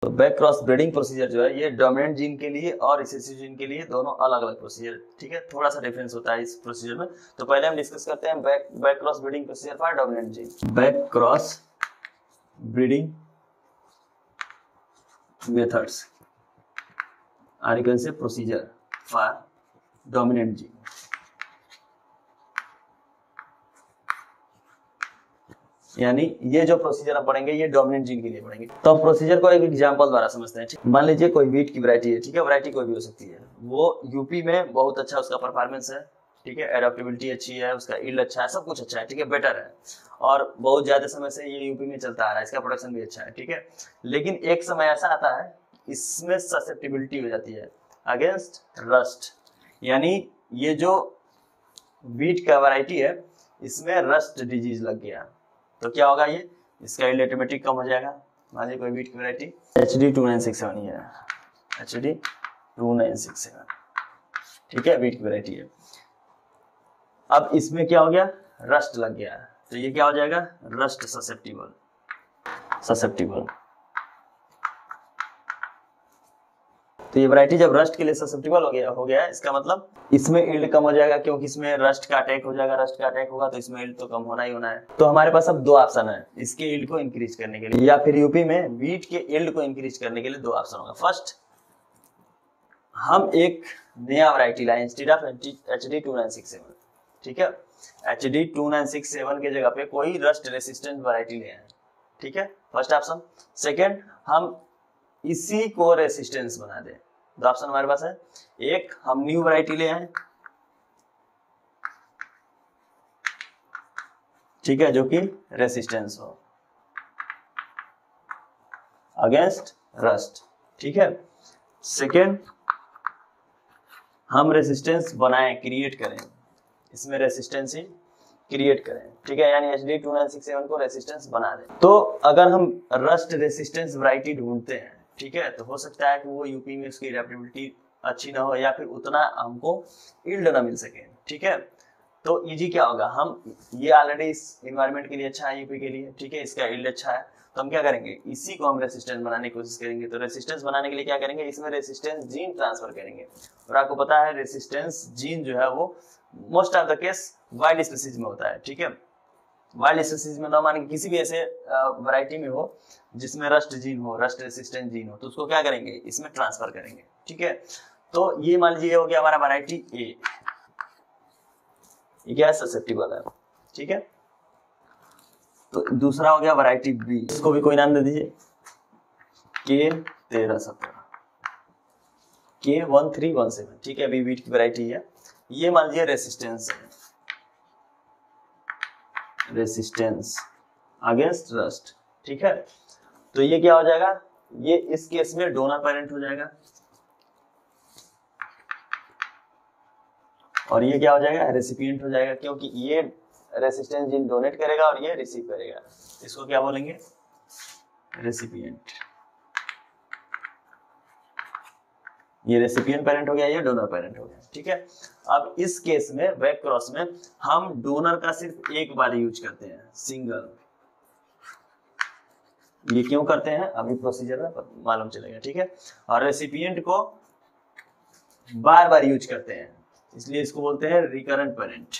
तो back cross breeding procedure जो है ये डोमिनेंट जीन के लिए और रिसेसिव जीन के लिए दोनों अलग अलग प्रोसीजर, ठीक है, थोड़ा सा डिफरेंस होता है इस प्रोसीजर में। तो पहले हम डिस्कस करते हैं back cross breeding procedure for dominant gene. Back cross breeding methods or you can say procedure for dominant gene. यानी ये जो प्रोसीजर हम पढ़ेंगे ये डोमिनेंट जीन के लिए पढ़ेंगे। तो हम प्रोसीजर को एक एग्जांपल द्वारा समझते हैं। ठीक, मान लीजिए कोई वीट की वैरायटी है, ठीक है, वैरायटी कोई भी हो सकती है, वो यूपी में बहुत अच्छा उसका परफॉर्मेंस है, ठीक है, एडाप्टेबिलिटी अच्छी है, उसका यील्ड अच्छा है, सब कुछ अच्छा है, ठीक है, बेटर है, और बहुत ज्यादा समय से ये यूपी में चलता आ रहा है, इसका प्रोडक्शन भी अच्छा है, ठीक है। लेकिन एक समय ऐसा आता है इसमें ससेप्टिबिलिटी हो जाती है अगेंस्ट रस्ट, यानी ये जो वीट का वैरायटी है इसमें रस्ट डिजीज लग गया, तो क्या होगा, ये इसका यील्ड ऑटोमेटिक कम हो जाएगा। मान लीजिए कोई वीट की वैरायटी HD2967 ही है, HD2967, ठीक है, वीट की वैरायटी है। अब इसमें क्या हो गया, रस्ट लग गया, तो ये क्या हो जाएगा, रस्ट ससेप्टिबल। तो ये वैरायटी जब रस्ट के लिए ससेप्टिबल हो गया इसका मतलब इसमें यील्ड कम हो जाएगा, क्योंकि इसमें रस्ट का अटैक हो जाएगा, रस्ट का अटैक होगा तो इसमें यील्ड तो कम होना ही होना है। तो हमारे पास अब दो ऑप्शन है इसके यील्ड को इंक्रीज करने के लिए, या फिर यूपी में वीट के यील्ड को इंक्रीज करने के लिए दो ऑप्शन होगा। फर्स्ट, हम एक नया वैरायटी लाए इंस्टेड ऑफ HD2967, ठीक है, HD2967 के जगह पे कोई रस्ट रेसिस्टेंट वैरायटी ले आए, ठीक है, फर्स्ट ऑप्शन। सेकेंड, हम इसी को रेसिस्टेंस बना दे। दो ऑप्शन हमारे पास है, एक हम न्यू वैरायटी ले आए, ठीक है, जो कि रेसिस्टेंस हो अगेंस्ट रस्ट, ठीक है। सेकेंड, हम रेसिस्टेंस बनाएं, क्रिएट करें, इसमें रेसिस्टेंस ही क्रिएट करें, ठीक है, यानी HD2967 को रेसिस्टेंस बना दें। तो अगर हम रस्ट रेसिस्टेंस वैरायटी ढूंढते हैं, ठीक है, तो हो सकता है कि वो यूपी में उसकी एडेप्टेबिलिटी अच्छी ना हो, या फिर उतना हमको यील्ड ना मिल सके, ठीक है। तो इजी क्या होगा, हम ये ऑलरेडी इस एनवायरनमेंट के लिए अच्छा है यूपी के लिए, ठीक है, इसका यील्ड अच्छा है, तो हम क्या करेंगे, इसी को हम रेसिस्टेंस बनाने की कोशिश करेंगे। तो रेसिस्टेंस बनाने के लिए क्या करेंगे, इसमें रेसिस्टेंस जीन ट्रांसफर करेंगे, और आपको पता है रेसिस्टेंस जीन जो है वो most of the case wild species में होता है, ठीक है। वाइल्ड स्पीसीज में ना मान के किसी भी ऐसे वैरायटी में हो जिसमें रस्ट जीन हो, रस्ट रेसिस्टेंट जीन हो, तो उसको क्या करेंगे, इसमें ट्रांसफर करेंगे, ठीक है। तो ये मान लीजिए हो गया हमारा वैरायटी ए, ये क्या है, ससेप्टिबल है, ठीक है। तो दूसरा हो गया वैरायटी बी, इसको भी कोई नाम दे दीजिए, K1317, K1317, ठीक है, बी वीट की वैरायटी है। ये मान लीजिए रेसिस्टेंस है, रेसिस्टेंस अगेंस्ट रस्ट, ठीक है। तो ये क्या हो जाएगा, ये इस केस में डोनर पेरेंट हो जाएगा, और ये क्या हो जाएगा, रेसिपिएंट हो जाएगा, क्योंकि ये रेसिस्टेंस जीन डोनेट करेगा और ये रिसीव करेगा, इसको क्या बोलेंगे, रेसिपिएंट। ये रेसिपिएंट पेरेंट हो गया, ये डोनर पेरेंट हो गया, ठीक है। अब इस केस में बैक क्रॉस में हम डोनर का सिर्फ एक बार यूज करते हैं, सिंगल। ये क्यों करते हैं अभी प्रोसीजर में मालूम चलेगा, ठीक है। और रेसिपिएंट को बार बार यूज करते हैं, इसलिए इसको बोलते हैं रिकरेंट पेरेंट।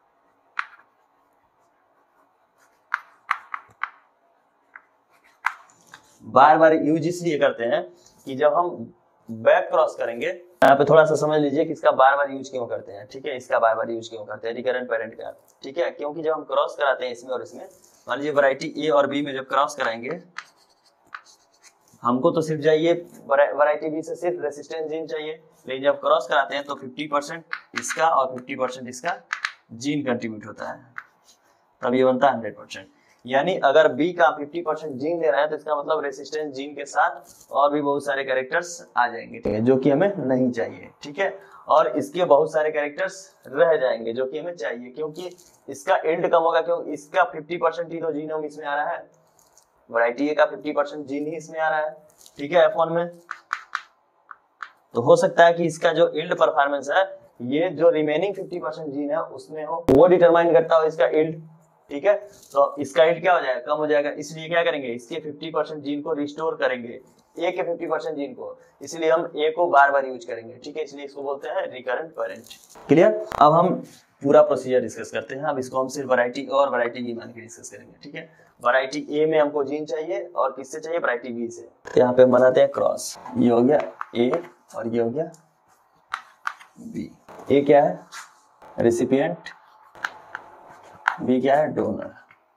बार बार यूज इसलिए करते हैं कि जब हम बैक क्रॉस करेंगे, यहाँ पे थोड़ा सा समझ लीजिए कि इसका बार बार यूज क्यों करते हैं, ठीक है, इसका बार बार यूज क्यों करते हैं रिकरेंट पेरेंट का, ठीक है, क्योंकि जब हम क्रॉस कराते हैं इसमें और इसमें, मान लीजिए वैरायटी ए और बी में जब क्रॉस कराएंगे, हमको तो सिर्फ चाहिए वैरायटी बी से सिर्फ रेसिस्टेंस जीन चाहिए, लेकिन जब क्रॉस कराते हैं तो 50% इसका और 50% इसका जीन कंट्रीब्यूट होता है, तब ये बनता है 100%। यानी अगर बी का 50% जीन दे रहा है तो इसका मतलब रेसिस्टेंस जीन के साथ और भी बहुत सारे कैरेक्टर्स आ जाएंगे, ठीक है, जो कि हमें नहीं चाहिए, ठीक है, और इसके बहुत सारे कैरेक्टर्स रह जाएंगे जो कि हमें चाहिए, क्योंकि इसका यील्ड कम होगा, क्योंकि इसका 50% ही तो जीनोम इसमें आ रहा है, वैरायटी ए का 50% जीन ही इसमें आ रहा है, ठीक है, F1 में। तो हो सकता है कि इसका जो यील्ड परफॉर्मेंस है, ये जो रिमेनिंग 50% जीन है उसमें हो, वो डिटरमाइन करता हो इसका यील्ड, ठीक है। तो इसका ईल्ड क्या हो जाएगा, कम हो जाएगा, इसलिए क्या करेंगे, इसके 50% जीन को रिस्टोर करेंगे, ए के 50% जीन को, इसलिए हम ए को बार बार यूज करेंगे, ठीक है, इसलिए इसको बोलते हैं रिकरेंट पेरेंट। क्लियर। अब हम पूरा प्रोसीजर डिस्कस करते हैं। अब इसको हम सिर्फ वैरायटी और वैरायटी बी मान के डिस्कस करेंगे, ठीक है। वैरायटी ए में हमको जीन चाहिए और किससे चाहिए, वैरायटी बी से। तो यहाँ पे बनाते हैं क्रॉस, ये हो गया ए और ये हो गया बी। ए क्या है, रेसिपिएंट, बी क्या है, डोनर,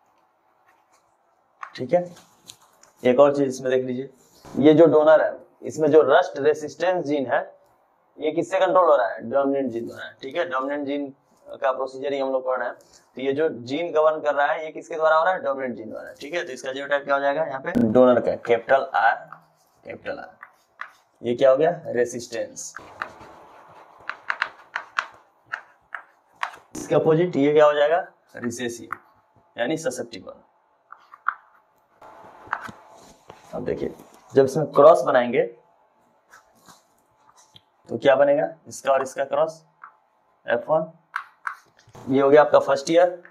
ठीक है। एक और चीज इसमें देख लीजिए, ये जो डोनर है इसमें जो रस्ट रेसिस्टेंस जीन है ये किससे कंट्रोल हो रहा है, डोमिनेंट जीन द्वारा, ठीक है। डोमिनेंट जीन का प्रोसीजर ही हम लोग पढ़ रहे हैं। तो ये जो जीन गवर्न कर रहा है ये किसके द्वारा हो रहा है, डोमिनेंट जीन द्वारा, ठीक है। तो इसका जीनोटाइप क्या हो जाएगा, यहाँ पे डोनर का कैपिटल आर, कैपिटल आर। ये क्या हो गया, रेसिस्टेंस। इसके अपोजिट ये क्या हो जाएगा, रिसेसिव यानी ससेप्टिबल। अब देखिए जब इसमें क्रॉस बनाएंगे तो क्या बनेगा, इसका और इसका क्रॉस F1। ये हो गया आपका फर्स्ट ईयर,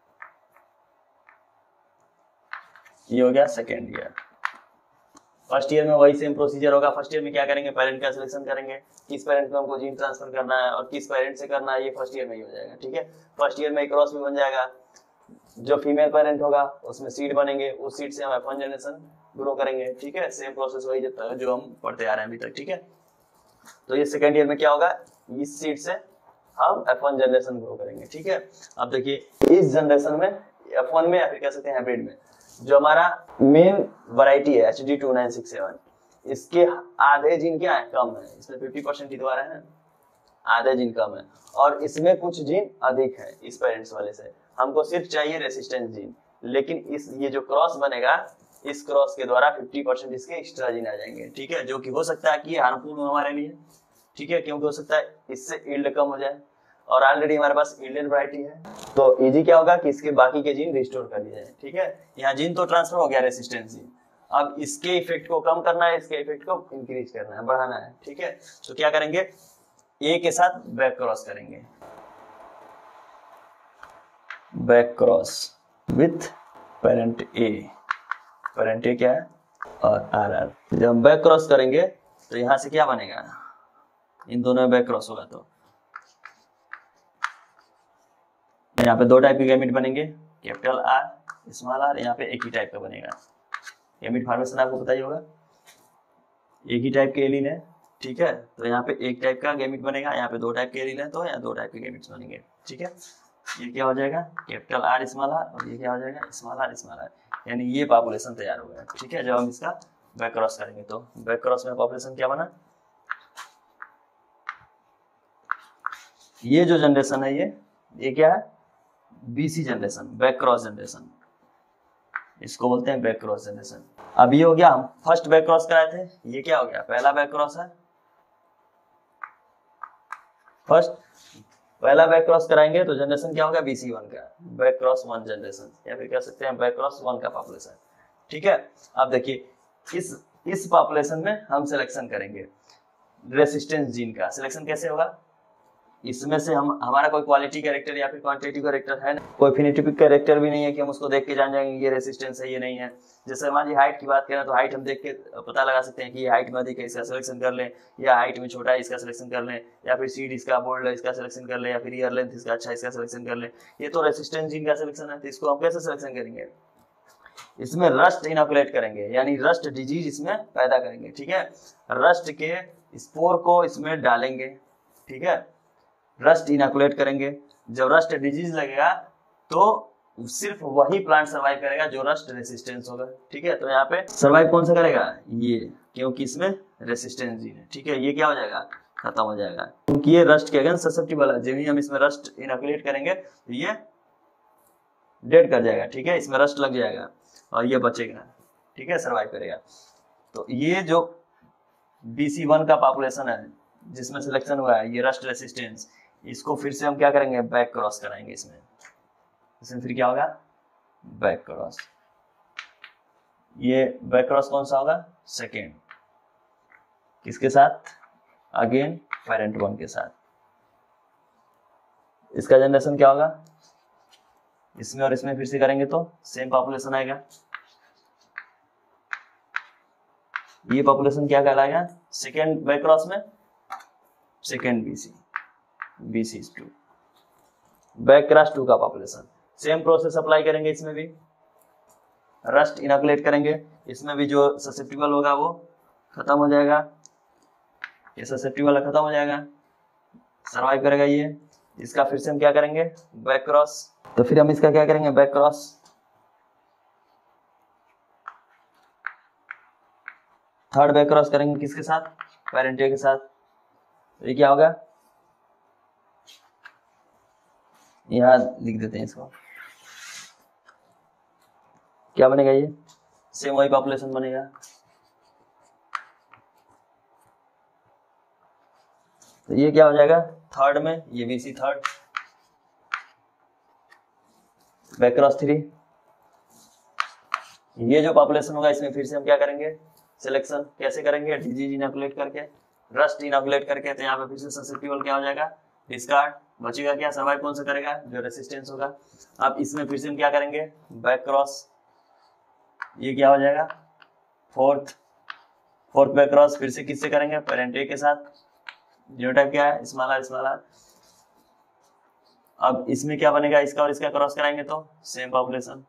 ये हो गया सेकेंड ईयर। फर्स्ट ईयर में वही सेम प्रोसीजर होगा। फर्स्ट ईयर में क्या करेंगे, पेरेंट का सिलेक्शन करेंगे, किस पेरेंट में हमको जीन ट्रांसफर करना है और किस पेरेंट से करना है, ये फर्स्ट ईयर में ही हो जाएगा, ठीक है। फर्स्ट ईयर में क्रॉस भी बन जाएगा, जो फीमेल पेरेंट होगा उसमें सीड बनेंगे, उस सीड से हम F1 जनरेशन ग्रो करेंगे, ठीक है। सेम प्रोसेस वही जब तक जो हम पढ़ते आ रहे हैं अभी तक, ठीक है। तो ये सेकेंड ईयर में क्या होगा, इस सीड से हम F1 जनरेशन ग्रो करेंगे, ठीक है। अब देखिए इस जनरेशन में F1 में या फिर कह सकते हैं हाइब्रिड में जो हमारा मेन वैरायटी है HD2967, इसके आधे जीन क्या है, कम है, इसमें 50% ही द्वारा है, आधे जीन कम है और इसमें कुछ जीन अधिक है इस पेरेंट्स वाले से। हमको सिर्फ चाहिए रेसिस्टेंस जीन, लेकिन इस ये जो क्रॉस बनेगा इस क्रॉस के द्वारा 50% इसके एक्स्ट्रा जीन आ जाएंगे, ठीक है। जो कि हो सकता है कि हार्मफुल हो हमारे लिए, ठीक है, क्योंकि हो सकता है इससे यील्ड कम हो जाए और ऑलरेडी हमारे पास यील्डेड वैरायटी है। तो इजी क्या होगा कि इसके बाकी के जीन रिस्टोर कर दिए जाए, ठीक है। यहाँ जीन तो ट्रांसफर हो गया रेसिस्टेंस जीन, अब इसके इफेक्ट को कम करना है, इसके इफेक्ट को इंक्रीज करना है, बढ़ाना है, ठीक है। तो क्या करेंगे, ए के साथ बैक क्रॉस करेंगे, back cross with parent A. Parent A क्या है, और आर आर। जब हम बैक क्रॉस करेंगे तो यहां से क्या बनेगा, इन दोनों में बैक क्रॉस होगा तो यहाँ पे दो टाइप के गैमेट बनेंगे, कैपिटल आर, स्मॉल आर। यहाँ पे एक ही टाइप का बनेगा। गैमेट फॉर्मेशन आपको पता ही होगा, एक ही टाइप के एलीन है, ठीक है। तो यहाँ पे एक टाइप का गैमेट बनेगा, यहाँ पे दो टाइप के एलीन है तो यहाँ दो टाइप के गैमेट्स बनेंगे, ठीक है। ये क्या हो जाएगा, कैपिटल आर स्मॉल आर, और ये क्या हो जाएगा, स्मॉल आर, यानी ये पॉपुलेशन तैयार हो गया, ठीक है। जब हम इसका बैक क्रॉस करेंगे तो बैक क्रॉस में पॉपुलेशन क्या बना, ये जो जनरेशन है ये क्या है, BC generation, back cross generation, इसको बोलते हैं बैक क्रॉस जनरेशन। अब ये हो गया, हम फर्स्ट बैक क्रॉस कराए थे, ये क्या हो गया, पहला बैक क्रॉस है। फर्स्ट पहला बैक क्रॉस कराएंगे तो जनरेशन क्या होगा, BC1 का, बैक क्रॉस 1 जनरेशन, या फिर कह सकते हैं बैक क्रॉस 1 का पॉपुलेशन, ठीक है। अब देखिए इस पॉपुलेशन में हम सिलेक्शन करेंगे रेसिस्टेंस जीन का। सिलेक्शन कैसे होगा, इसमें से हम हमारा कोई क्वालिटी कैरेक्टर या फिर क्वांटिटेटिव कैरेक्टर है ना, कोई फिनोटाइपिक कैरेक्टर भी नहीं है कि हम उसको देख के जान जाएंगे ये रेसिस्टेंस है ये नहीं है। जैसे हमारी हाइट की बात करें तो हाइट हम देख के पता लगा सकते हैं कि ये हाइट में अधिक है, इसका सिलेक्शन कर लें, या हाइट में छोटा है इसका सिलेक्शन कर लें, या फिर सीड इसका बोल्ड है इसका सिलेक्शन कर लें, या फिर ईयर लेंथ इसका अच्छा है इसका सिलेक्शन कर लें। ये तो रेसिस्टेंस जीन का सिलेक्शन है, तो इसको हम कैसे सिलेक्शन करेंगे, इसमें रस्ट इनोकुलेट करेंगे, यानी रस्ट डिजीज इसमें पैदा करेंगे, ठीक है। रस्ट के स्पोर को इसमें डालेंगे, ठीक है, रस्ट इनोकुलेट करेंगे। जब रस्ट डिजीज लगेगा तो सिर्फ वही प्लांट सर्वाइव करेगा जो रस्ट रेसिस्टेंस होगा, ठीक है। तो यहाँ पे सर्वाइव कौन सा करेगा, ये, क्योंकि इसमें रेसिस्टेंस जीन है, ठीक है। ये क्या हो जाएगा, खत्म हो जाएगा, क्योंकि ये रस्ट के अगेंस्ट ससेप्टिबल है। जब ही हम इसमें रस्ट इनोकुलेट करेंगे तो ये डेड कर जाएगा, ठीक है, इसमें रस्ट लग जाएगा और ये बचेगा, ठीक है, सर्वाइव करेगा। तो ये जो BC1 का पॉपुलेशन है जिसमें सिलेक्शन हुआ है ये रस्ट रेसिस्टेंस, इसको फिर से हम क्या करेंगे, बैक क्रॉस कराएंगे इसमें फिर क्या होगा, बैक क्रॉस। ये बैक क्रॉस कौन सा होगा, सेकेंड, किसके साथ, अगेन पेरेंट 1 के साथ। इसका जनरेशन क्या होगा, इसमें और इसमें फिर से करेंगे तो सेम पॉपुलेशन आएगा। ये पॉपुलेशन क्या कहलाएगा, सेकेंड बैक क्रॉस में second BC, BC 2 back cross 2 का पॉपुलेशन। सेम प्रोसेस अप्लाई करेंगे इसमें भी, रस्ट इनोकुलेट करेंगे, इसमें भी जो ससेप्टिबल होगा वो खत्म हो जाएगा, ये ससेप्टिबल खत्म हो जाएगा, सर्वाइव करेगा ये। इसका फिर से हम क्या करेंगे, बैक क्रॉस। तो फिर हम इसका क्या करेंगे, back cross. Third back cross करेंगे किसके साथ, पेरेंट ए के साथ। तो ये क्या होगा, यहां लिख देते हैं इसको, क्या बनेगा, ये सेम वही पॉपुलेशन बनेगा। तो ये क्या हो जाएगा, थर्ड में ये बीसी थर्ड, बैक क्रॉस 3। ये जो पॉपुलेशन होगा इसमें फिर से हम क्या करेंगे, सिलेक्शन कैसे करेंगे, डिजीज इनोकुलेट करके, रस्ट इनोकुलेट करके। तो यहाँ पे फिर से ससेप्टिबल क्या हो जाएगा, डिस्कार्ड, बचेगा क्या, सर्वाइव कौन सा करेगा, जो रेसिस्टेंस होगा। अब इसमें फिर से हम क्या करेंगे, बैक क्रॉस। ये क्या हो जाएगा, फोर्थ बैक क्रॉस, फिर से किससे करेंगे, पेरेंट ए के साथ। जीनोटाइप क्या है, स्मॉलर। अब इसमें क्या बनेगा, इसका और इसका क्रॉस कराएंगे तो सेम पॉपुलेशन।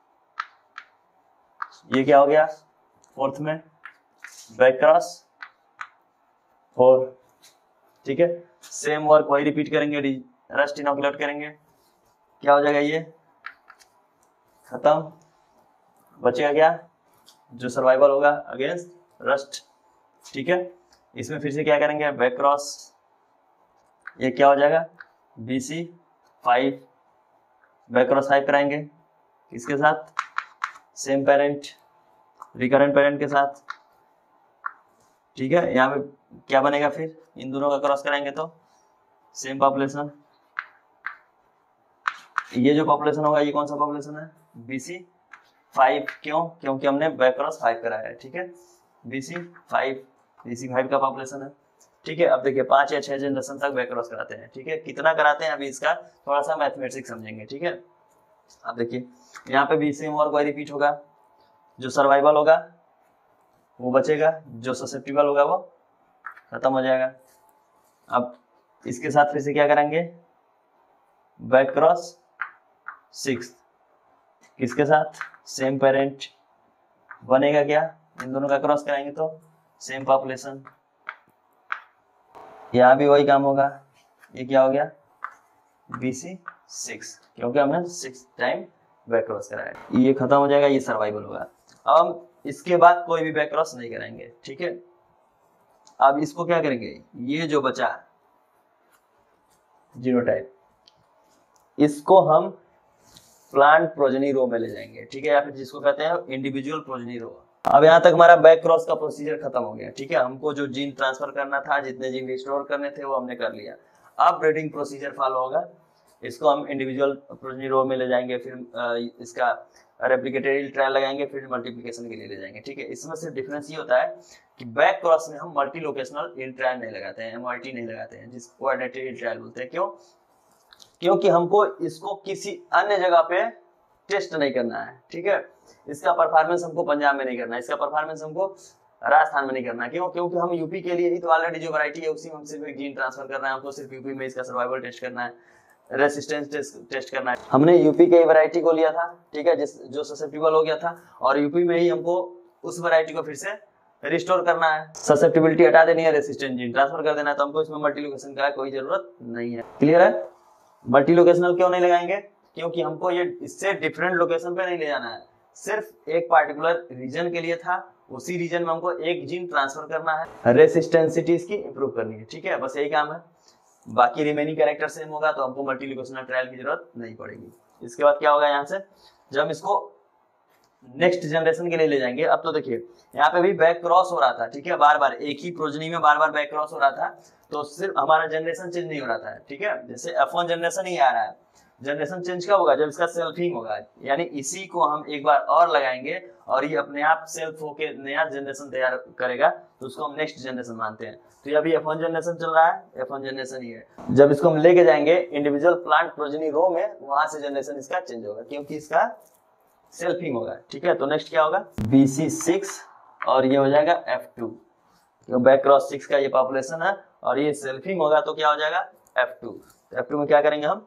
ये क्या हो गया, फोर्थ में बैक क्रॉस 4, ठीक है। सेम वर्क वही रिपीट करेंगे, रस्ट इनोकुलेट करेंगे, क्या हो जाएगा, ये खत्म, बचेगा क्या, जो सर्वाइवल होगा अगेंस्ट रस्ट, ठीक है। इसमें फिर से क्या करेंगे, बैक क्रॉस, ये क्या हो जाएगा, BC 5, बैक क्रॉस 5 कराएंगे किसके साथ, सेम पेरेंट, रिकरेंट पेरेंट के साथ, ठीक है। यहाँ पे क्या बनेगा, फिर इन दोनों का क्रॉस कराएंगे तो सेम पॉपुलेशन। ये जो पॉपुलेशन होगा ये कौन सा पॉपुलेशन है, BC 5, क्यों, क्योंकि हमने बैक क्रॉस 5 कराया है, ठीक है। BC 5 का पॉपुलेशन है, ठीक है। अब देखिए 5 या 6 जनरेशन तक बैक क्रॉस कराते हैं, ठीक है। कितना कराते हैं अभी इसका थोड़ा सा मैथमेटिक्स समझेंगे, ठीक है। अब देखिए यहाँ पे भी सेम और कोई रिपीट होगा, जो सर्वाइवल होगा वो बचेगा, जो ससेप्टिबल होगा वो खत्म हो जाएगा। अब इसके साथ फिर से क्या करेंगे, बैक क्रॉस 6 किसके साथ, सेम पेरेंट, बनेगा क्या, इन दोनों का क्रॉस कराएंगे तो सेम पॉपुलेशन। यहाँ भी वही काम होगा, ये क्या हो गया, BC 6, क्योंकि हमने 6 टाइम बैक क्रॉस कराया, ये खत्म हो जाएगा, ये सर्वाइवल होगा। अब हम इसके बाद कोई भी बैक क्रॉस नहीं कराएंगे, ठीक है। अब इसको क्या करेंगे, ये जो बचा जीनोटाइप, इसको हम प्लांट प्रोजेनी रो में ले जाएंगे, ठीक है, या फिर जिसको कहते हैं इंडिविजुअल प्रोजेनी रो। अब यहाँ तक हमारा बैक क्रॉस का प्रोसीजर खत्म हो गया, ठीक है। हमको जो जीन ट्रांसफर करना था, जितने जीन रिस्टोर करने थे वो हमने कर लिया। अब ब्रीडिंग प्रोसीजर फॉलो होगा, इसको हम इंडिविजुअल प्रोजेनी रो में ले जाएंगे, फिर इसका रेप्लिकेटेड ट्रायल लगाएंगे, फिर मल्टीप्लिकेशन के लिए ले जाएंगे, ठीक है। इसमें सिर्फ डिफरेंस ये होता है कि बैक क्रॉस में हम मल्टी लोकेशनल ट्रायल नहीं लगाते हैं, MLT नहीं लगाते हैं, जिसको कोऑर्डिनेटेड ट्रायल बोलते हैं। क्यों, क्योंकि हमको इसको किसी अन्य जगह पे टेस्ट नहीं करना है, ठीक है। इसका परफॉर्मेंस हमको पंजाब में नहीं करना है, इसका परफॉर्मेंस हमको राजस्थान में नहीं करना है। क्यों, क्योंकि हम यूपी के लिए ही तो ऑलरेडी जो वैरायटी है उसी में हम सिर्फ एक जीन ट्रांसफर करना है, हमको सिर्फ यूपी में इसका सर्वाइवल टेस्ट करना है, रेसिस्टेंस टेस्ट करना है। हमने यूपी के वैरायटी को लिया था, ठीक है, जो ससेप्टिबल हो गया था, और यूपी में ही हमको उस वैरायटी को फिर से रिस्टोर करना है। ससेप्टिबिलिटी हटा देनी है, रेसिस्टेंट जीन ट्रांसफर कर देना है, तो हमको इसमें मल्टी लोकेशन का कोई जरूरत नहीं है। क्लियर है। मल्टी लोकेशनल क्यों नहीं लगाएंगे, क्योंकि हमको ये इससे डिफरेंट लोकेशन पे नहीं ले जाना है, सिर्फ एक पार्टिकुलर रीजन के लिए था, उसी रीजन में हमको एक जीन ट्रांसफर करना है, रेसिस्टेंसिटी इसकी इंप्रूव करनी है, ठीक है, बस यही काम है। बाकी रिमेनिंग कैरेक्टर सेम होगा तो हमको मल्टी लोकेशनल ट्रायल की जरूरत नहीं पड़ेगी। इसके बाद क्या होगा, यहाँ से जब हम इसको नेक्स्ट जनरेशन के लिए ले जाएंगे, अब तो देखिए यहाँ पे भी बैक क्रॉस हो रहा था, ठीक है, बार बार एक ही प्रोजनी में बार बार बैक क्रॉस हो रहा था, तो सिर्फ हमारा जनरेशन चेंज नहीं हो रहा था, ठीक है। जैसे F1 जनरेशन ही आ रहा है, जनरेशन चेंज कब होगा? जब इसका सेल्फिंग होगा, यानी इसी को हम एक बार और लगाएंगे और ये अपने आप सेल्फ होके नया जनरेशन तैयार करेगा, तो उसको हम नेक्स्ट जनरेशन मानते हैं। तो ये अभी F1 जनरेशन चल रहा है, F1 जनरेशन ही है। जब इसको हम लेके जाएंगे इंडिविजुअल प्लांट प्रोजेनी रो में, वहां से जनरेशन इसका चेंज होगा क्योंकि इसका सेल्फिंग होगा। ठीक है, तो नेक्स्ट क्या होगा? BC6 और ये हो जाएगा F2। बैक क्रॉस 6 का ये पॉपुलेशन है और ये सेल्फिंग होगा तो क्या हो जाएगा? F2। तो F2 में क्या करेंगे हम?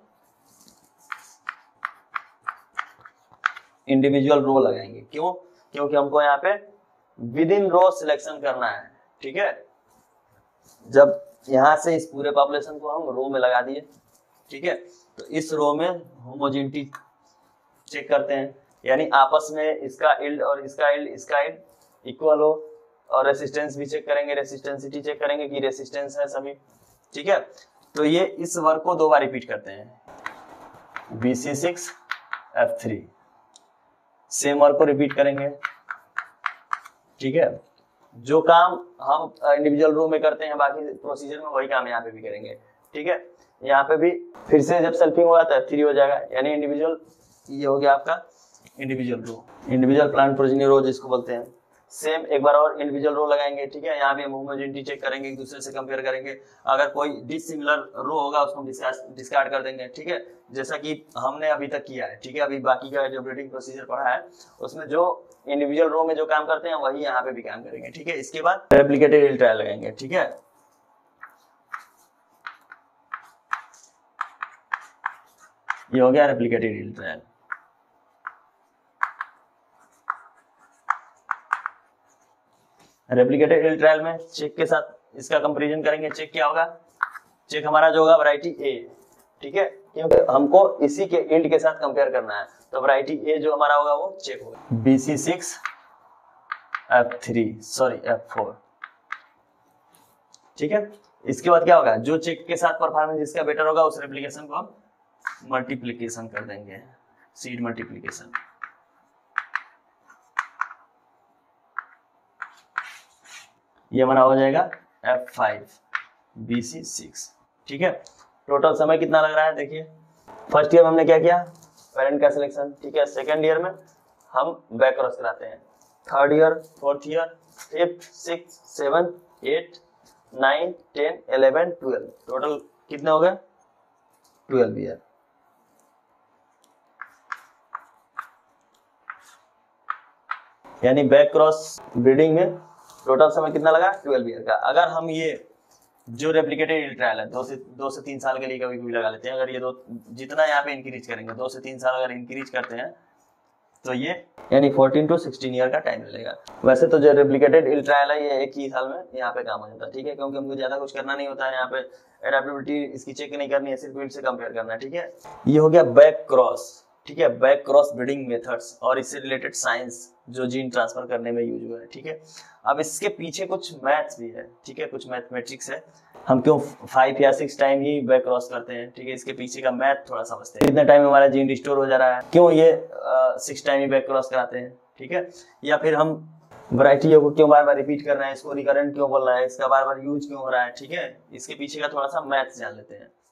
इंडिविजुअल रो लगाएंगे। क्यों? क्योंकि हमको यहाँ पे विद इन रो सिलेक्शन करना है। ठीक है, जब यहां से इस पूरे पॉपुलेशन को हम रो में लगा दिए, ठीक है, तो इस रो में होमोजेनिटी चेक करते हैं, यानी आपस में इसका इल्ड और इसका इल्ड इक्वल हो, और रेसिस्टेंस भी चेक करेंगे, रेसिस्टेंसिटी चेक करेंगे कि रेसिस्टेंस है सभी। ठीक है, तो ये इस वर्क को 2 बार रिपीट करते हैं, BC6 F3 सेम वर्क को रिपीट करेंगे। ठीक है, जो काम हम इंडिविजुअल रो में करते हैं बाकी प्रोसीजर में, वही काम यहाँ पे भी करेंगे। ठीक है, यहाँ पे भी फिर से जब सेल्फिंग होगा तो F3 हो जाएगा, यानी इंडिविजुअल, ये हो गया आपका individual row, individual plant progeny row जिसको बोलते हैं। सेम एक बार और इंडिविजुअल रो लगाएंगे। ठीक है, यहाँ भी हम होमोजेनिटी चेक करेंगे, एक दूसरे से कंपेयर करेंगे। अगर कोई डिसिमिलर रो होगा उसको हम डिस्कार्ड कर देंगे। ठीक है, जैसा कि हमने अभी तक किया है। ठीक है, अभी बाकी का जो ब्रीडिंग प्रोसीजर पढ़ा है उसमें जो इंडिविजुअल रो में जो काम करते हैं वही यहाँ पे भी काम करेंगे। ठीक है, इसके बाद रेप्लिकेटेड यील्ड ट्रायल लगाएंगे। ठीक है, ये हो गया replicated yield trial. Replicated yield trial में चेक के साथ इसका कंपैरिजन करेंगे। चेक क्या होगा? चेक हमारा जो होगा वैरायटी ए। ठीक है, क्योंकि हमको इसी के यील्ड के साथ कंपेयर करना है, तो वैरायटी ए जो हमारा होगा वो चेक होगा। BC6 F4। ठीक है, इसके बाद क्या होगा? जो चेक के साथ परफॉर्मेंस जिसका बेटर होगा उस रेप्लिकेशन को हम मल्टीप्लिकेशन कर देंगे, सीड मल्टीप्लिकेशन। ये हमारा हो जाएगा F5 BC6। ठीक है, टोटल समय कितना लग रहा है? देखिए, फर्स्ट ईयर में हमने क्या किया? पेरेंट का सिलेक्शन। ठीक है, सेकेंड ईयर में हम बैक क्रॉस कराते हैं, third year, fourth year, fifth, six, 7, 8, 9, 10, 11, 12, total कितने हो गए? 12 ईयर। यानी बैक क्रॉस ब्रीडिंग में टोटल समय कितना लगा? 12 ईयर का। अगर हम ये जो रेप्लिकेटेड यील्ड ट्रायल है 2 से 3 साल के लिए कभी भी लगा लेते हैं, अगर ये जितना यहाँ पे इंक्रीज करेंगे 2 से 3 साल अगर इंक्रीज करते हैं तो ये यानी 14 to 16 ईयर का टाइम लगेगा। वैसे तो जो रेप्लिकेटेड यील्ड ट्रायल है ये 1 ही साल में यहाँ पे काम हो जाता है। ठीक है, क्योंकि हमको ज्यादा कुछ करना नहीं होता है, यहाँ पे एडेप्टेबिलिटी इसकी चेक नहीं करनी है, सिर्फ यील्ड से कंपेयर करना है। ठीक है, ये हो गया बैक क्रॉस। ठीक है, बैक क्रॉस ब्रीडिंग मेथड्स और इससे रिलेटेड साइंस जो जीन ट्रांसफर करने में यूज हुआ है। ठीक है, अब इसके पीछे कुछ मैथ्स भी है। ठीक है, कुछ मैथमेटिक्स है। हम क्यों 5 या 6 टाइम ही बैक क्रॉस करते हैं? ठीक है, इसके पीछे का मैथ थोड़ा समझते हैं। कितने टाइम में हमारा जीन रिस्टोर हो जा रहा है, क्यों ये 6 टाइम ही बैक क्रॉस कराते हैं? ठीक है, या फिर हम वैरायटी को क्यों बार बार रिपीट कर रहे हैं, इसको रिकरेंट क्यों बोल रहे हैं, इसका बार बार यूज क्यों हो रहा है? ठीक है, इसके पीछे का थोड़ा सा मैथ्स जान लेते हैं।